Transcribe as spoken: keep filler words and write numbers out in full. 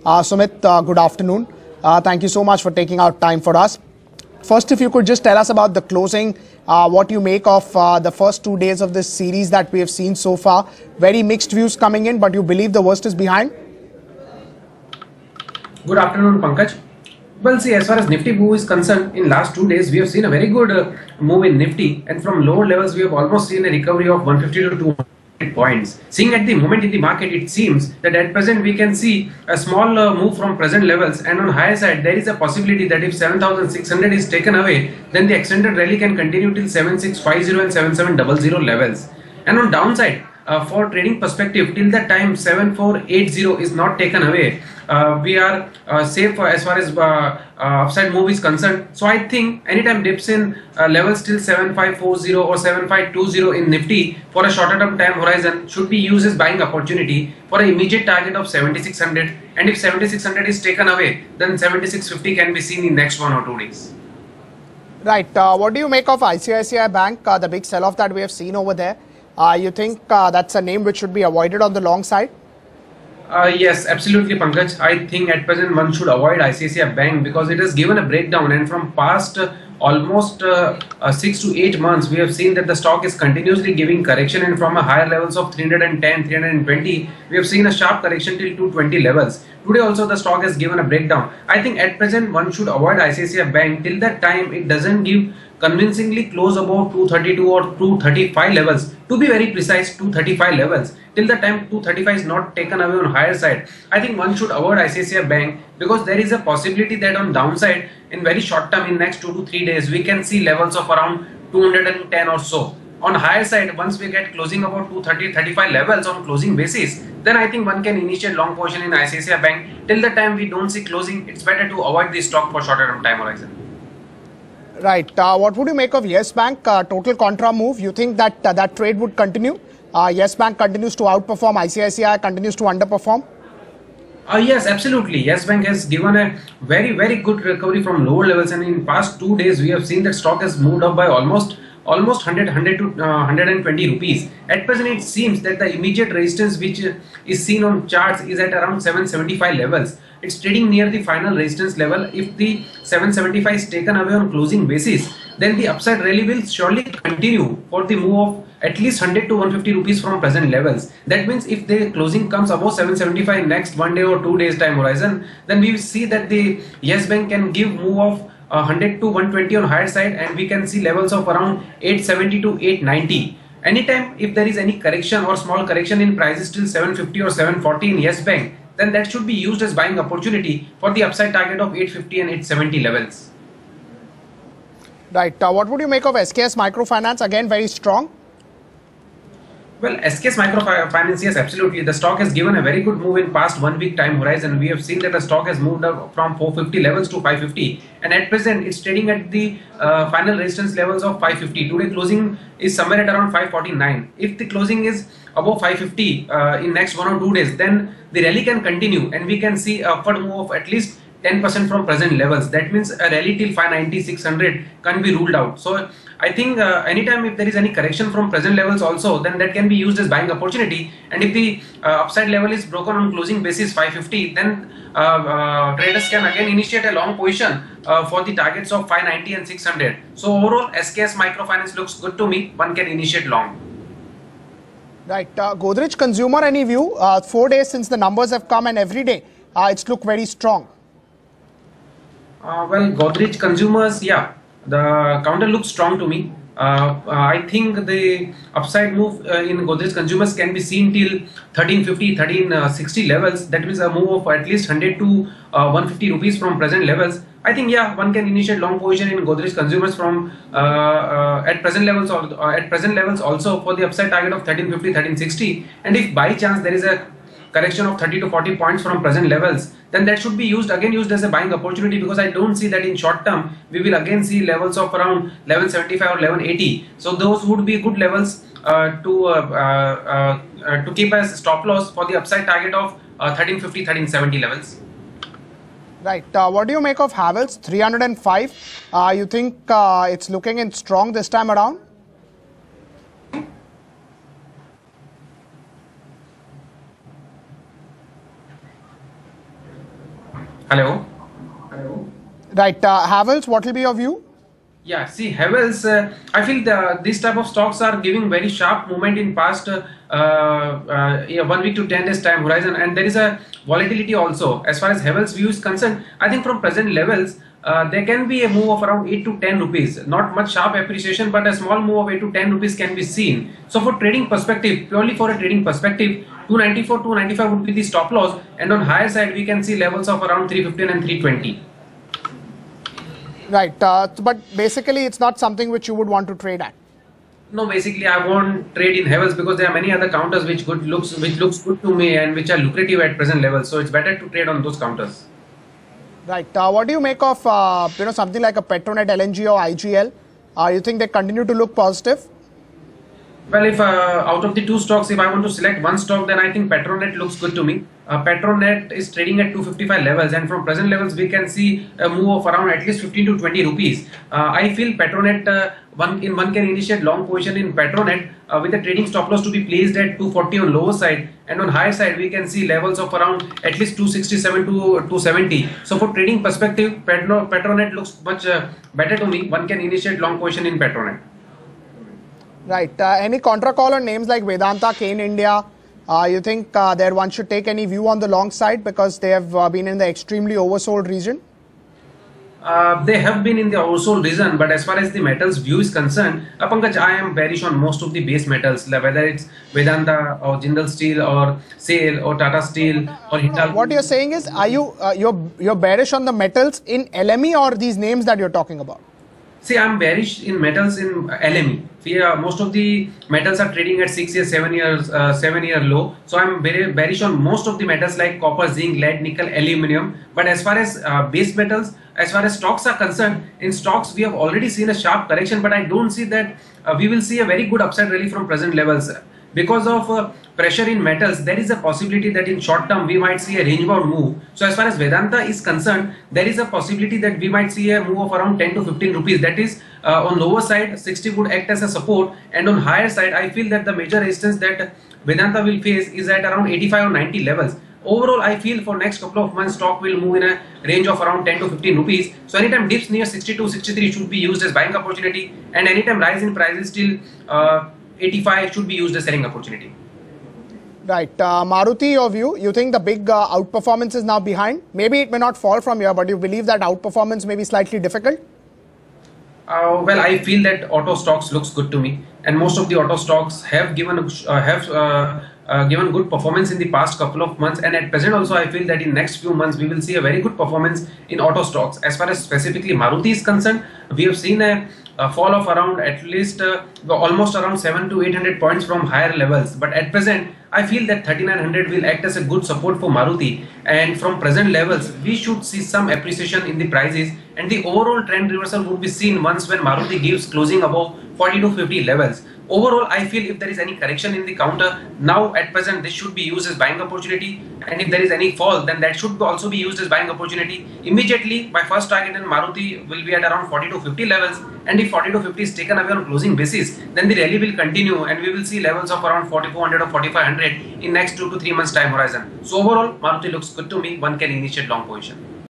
Uh, Sumit, uh, good afternoon. Uh, thank you so much for taking out time for us. First, if you could just tell us about the closing, uh, what you make of uh, the first two days of this series that we have seen so far. Very mixed views coming in, but you believe the worst is behind? Good afternoon, Pankaj. Well, see, as far as Nifty move is concerned, in last two days we have seen a very good uh, move in Nifty, and from lower levels we have almost seen a recovery of one fifty to two hundred points. Seeing at the moment in the market, it seems that at present we can see a small uh, move from present levels, and on higher side there is a possibility that if seven thousand six hundred is taken away, then the extended rally can continue till seven six five zero and seven seven zero zero levels. And on downside, uh, for trading perspective, till the time seven four eight zero is not taken away, Uh, we are uh, safe as far as uh, uh, upside move is concerned. So I think anytime dips in uh, levels till seven five four zero or seven five two zero in Nifty for a shorter term time horizon should be used as buying opportunity for an immediate target of seventy-six hundred, and if seventy-six hundred is taken away, then seventy-six fifty can be seen in next one or two days. Right. Uh, what do you make of I C I C I Bank, uh, the big sell-off that we have seen over there? Uh, you think uh, that's a name which should be avoided on the long side? Uh, yes, absolutely, Pankaj. I think at present one should avoid I C I C I Bank because it has given a breakdown, and from past uh, almost uh, uh, six to eight months, we have seen that the stock is continuously giving correction, and from a higher levels of three hundred ten, three hundred twenty, we have seen a sharp correction till two twenty levels. Today also the stock has given a breakdown. I think at present one should avoid I C I C I Bank till that time it doesn't give convincingly close about two thirty-two or two thirty-five levels. To be very precise, two thirty-five levels. Till the time two thirty-five is not taken away on higher side, I think one should avoid I C I C I Bank because there is a possibility that on downside in very short term, in next two to three days, we can see levels of around two hundred ten or so. On higher side, once we get closing about two thirty, thirty-five levels on closing basis, then I think one can initiate long position in I C I C I Bank. Till the time we don't see closing, it's better to avoid this stock for shorter term time horizon. Right. Uh, what would you make of Yes Bank, uh, total contra move? You think that uh, that trade would continue? Uh, Yes Bank continues to outperform, I C I C I continues to underperform? Uh, yes, absolutely. Yes Bank has given a very, very good recovery from lower levels, and in past two days we have seen that stock has moved up by almost almost one hundred, one hundred to uh, one hundred twenty rupees. At present, it seems that the immediate resistance which uh, is seen on charts is at around seven seventy-five levels. It's trading near the final resistance level. If the seven seventy-five is taken away on closing basis, then the upside rally will surely continue for the move of at least one hundred to one hundred fifty rupees from present levels. That means if the closing comes above seven seventy-five next one day or two days time horizon, then we will see that the Yes Bank can give move of uh, one hundred to one twenty on higher side, and we can see levels of around eight seventy to eight ninety. Anytime if there is any correction or small correction in prices till seven fifty or seven forty in Yes Bank, then that should be used as buying opportunity for the upside target of eight fifty and eight seventy levels. Right. Uh, what would you make of S K S Microfinance? Again, very strong. Well, S K S Microfinance, yes, absolutely. The stock has given a very good move in past one week time horizon. We have seen that the stock has moved up from four fifty levels to five fifty, and at present it's trading at the uh, final resistance levels of five fifty. Today closing is somewhere at around five forty-nine. If the closing is above five fifty uh, in next one or two days, then the rally can continue, and we can see a upward move of at least ten percent from present levels. That means a rally till five ninety, six hundred can be ruled out. So I think uh, anytime if there is any correction from present levels also, then that can be used as buying opportunity. And if the uh, upside level is broken on closing basis five fifty, then uh, uh, traders can again initiate a long position uh, for the targets of five ninety and six hundred. So overall, S K S Microfinance looks good to me. One can initiate long. Right. Uh, Godrej Consumer, any view? Uh, four days since the numbers have come, and every day uh, it's looked very strong. Uh, well, Godrej Consumers, yeah, the counter looks strong to me. Uh, I think the upside move uh, in Godrej Consumers can be seen till thirteen fifty, thirteen sixty levels. That means a move of at least one hundred to uh, one hundred fifty rupees from present levels. I think, yeah, one can initiate long position in Godrej Consumers from uh, uh, at present levels or uh, at present levels also for the upside target of thirteen fifty, thirteen sixty. And if by chance there is a correction of thirty to forty points from present levels, then that should be used again used as a buying opportunity, because I don't see that in short term we will again see levels of around eleven seventy-five or eleven eighty. So those would be good levels uh, to uh, uh, uh, to keep as stop loss for the upside target of uh, thirteen fifty, thirteen seventy levels. Right. Uh, what do you make of Havells? three hundred five. Uh, you think uh, it's looking in strong this time around? Hello. Right. Uh, Havels, what will be your view? Yeah, see, Havels, uh, I feel the, these type of stocks are giving very sharp movement in past uh, uh, yeah, one week to ten days time horizon, and there is a volatility also. As far as Havels view is concerned, I think from present levels, uh, there can be a move of around eight to ten rupees. Not much sharp appreciation, but a small move of eight to ten rupees can be seen. So for trading perspective, purely for a trading perspective, two ninety-four, two ninety-five would be the stop loss, and on higher side, we can see levels of around three fifteen and three twenty. Right, uh, but basically it's not something which you would want to trade at. No, basically I won't trade in Havels because there are many other counters which good looks which looks good to me and which are lucrative at present levels. So it's better to trade on those counters. Right. Uh, what do you make of uh, you know something like a Petronet, L N G, or I G L? Uh, you think they continue to look positive? Well, if uh, out of the two stocks, if I want to select one stock, then I think Petronet looks good to me. Uh, Petronet is trading at two fifty-five levels, and from present levels, we can see a move of around at least fifteen to twenty rupees. Uh, I feel Petronet, uh, one in one can initiate long position in Petronet uh, with a trading stop loss to be placed at two forty on lower side, and on higher side, we can see levels of around at least two sixty-seven to two seventy. So, for trading perspective, Petro, Petronet looks much uh, better to me. One can initiate long position in Petronet. Right. Uh, any contra call on names like Vedanta, Kane India? Uh, you think uh, that one should take any view on the long side because they have uh, been in the extremely oversold region? Uh, they have been in the oversold region, but as far as the metals view is concerned, uh, Pankaj, I am bearish on most of the base metals, like whether it's Vedanta or Jindal Steel or SAIL or Tata Steel or Hindal. What you're saying is, are you uh, you're you're bearish on the metals in L M E or these names that you're talking about? See, I'm bearish in metals in L M E. Yeah, most of the metals are trading at six years, seven years, uh, seven year low. So I'm very bearish on most of the metals like copper, zinc, lead, nickel, aluminum. But as far as uh, base metals, as far as stocks are concerned, in stocks we have already seen a sharp correction, but I don't see that uh, we will see a very good upside rally from present levels. Because of uh, pressure in metals, there is a possibility that in short term we might see a range bound move. So as far as Vedanta is concerned, there is a possibility that we might see a move of around ten to fifteen rupees. That is uh, on lower side sixty would act as a support, and on higher side I feel that the major resistance that Vedanta will face is at around eighty-five or ninety levels. Overall, I feel for next couple of months stock will move in a range of around ten to fifteen rupees. So anytime dips near sixty-two, sixty-three should be used as buying opportunity, and anytime rise in prices till uh, eighty-five should be used as selling opportunity. Right. Uh, Maruti, your view, you think the big uh, outperformance is now behind? Maybe it may not fall from here, but you believe that outperformance may be slightly difficult? Uh, well, I feel that auto stocks looks good to me, and most of the auto stocks have given uh, have uh, uh, given good performance in the past couple of months, and at present also I feel that in next few months we will see a very good performance in auto stocks. As far as specifically Maruti is concerned, we have seen a, a fall of around at least uh, almost around seven to eight hundred points from higher levels, but at present I feel that thirty-nine hundred will act as a good support for Maruti, and from present levels we should see some appreciation in the prices, and the overall trend reversal would be seen once when Maruti gives closing above forty to fifty levels. Overall, I feel if there is any correction in the counter, now at present this should be used as buying opportunity, and if there is any fall, then that should also be used as buying opportunity. Immediately, my first target in Maruti will be at around forty to fifty levels, and if forty to fifty is taken away on closing basis, then the rally will continue and we will see levels of around forty-four hundred or forty-five hundred in next two to three months time horizon. So overall, Maruti looks good to me. One can initiate long position.